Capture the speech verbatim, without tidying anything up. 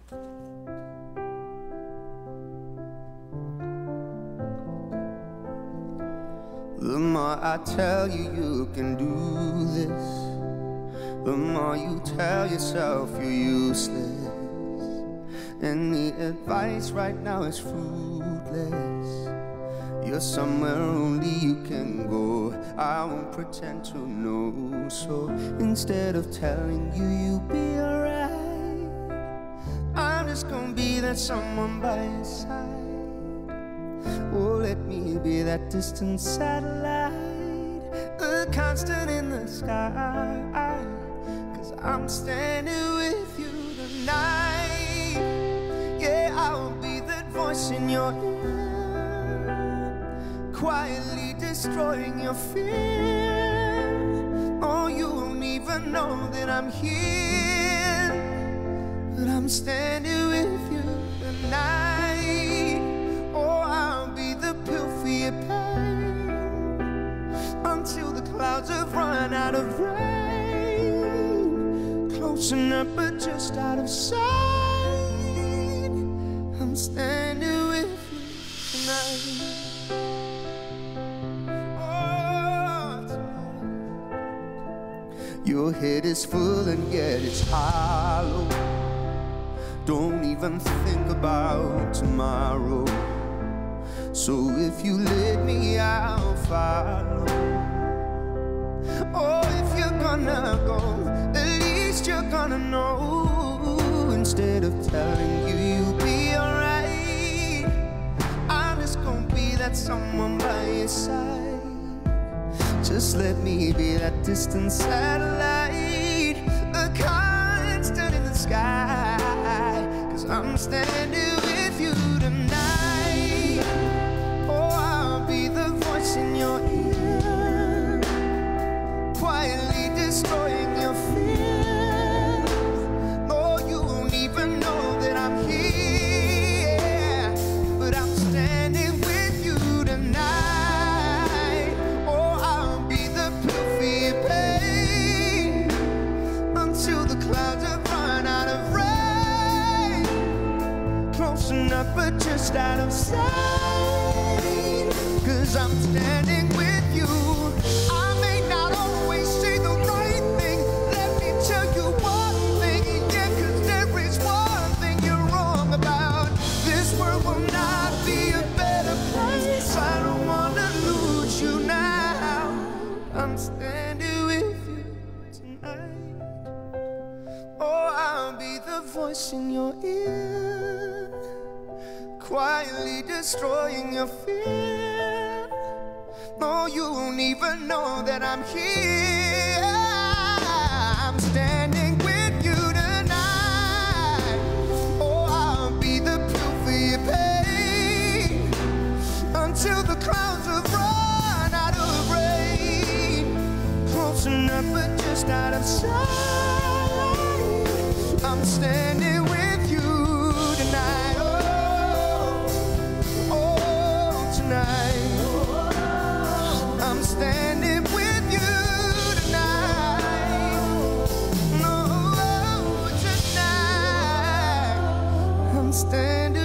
The more I tell you you can do this, the more you tell yourself you're useless. And the advice right now is fruitless. You're somewhere only you can go. I won't pretend to know. So instead of telling you you'll be alright, I'm just gonna be that someone by your side. Oh, let me be that distant satellite, a constant in the sky. Cause I'm standing with you tonight. Yeah, I'll be that voice in your ear, quietly destroying your fear. Oh, you won't even know that I'm here, but I'm standing with you tonight. Oh, I'll be the pill for your pain until the clouds have run out of rain. Close enough but just out of sight. I'm standing with you tonight. Your head is full and yet it's hollow. Don't even think about tomorrow. So if you let me, I'll follow. Oh, if you're gonna go, at least you're gonna know. Instead of telling you you'll be alright, I'm just gonna be that someone by your side. Just let me be that distant satellite, a constant in the sky. Cause I'm standing with you tonight. Oh, I'll be the voice in your ear, quietly destroying your fear. Oh, you won't even know that I'm here, but I'm standing with you tonight. Oh, I'll be the pill for your pain until the clouds have run out of rain. Close enough but just out of sight. Cause I'm standing with you. I may not always say the right thing. Let me tell you one thing, yeah, cause there is one thing you're wrong about. This world will not be a better place. I don't wanna lose you now. I'm standing with you tonight. Oh, I'll be the voice in your ear, quietly destroying your fear. No, you won't even know that I'm here. I'm standing with you tonight. Oh, I'll be the pill for your pain until the clouds have run out of rain. Close enough but just out of sight. I'm standing with you tonight. Oh, oh, tonight. I'm standing with you tonight. No, tonight. I'm standing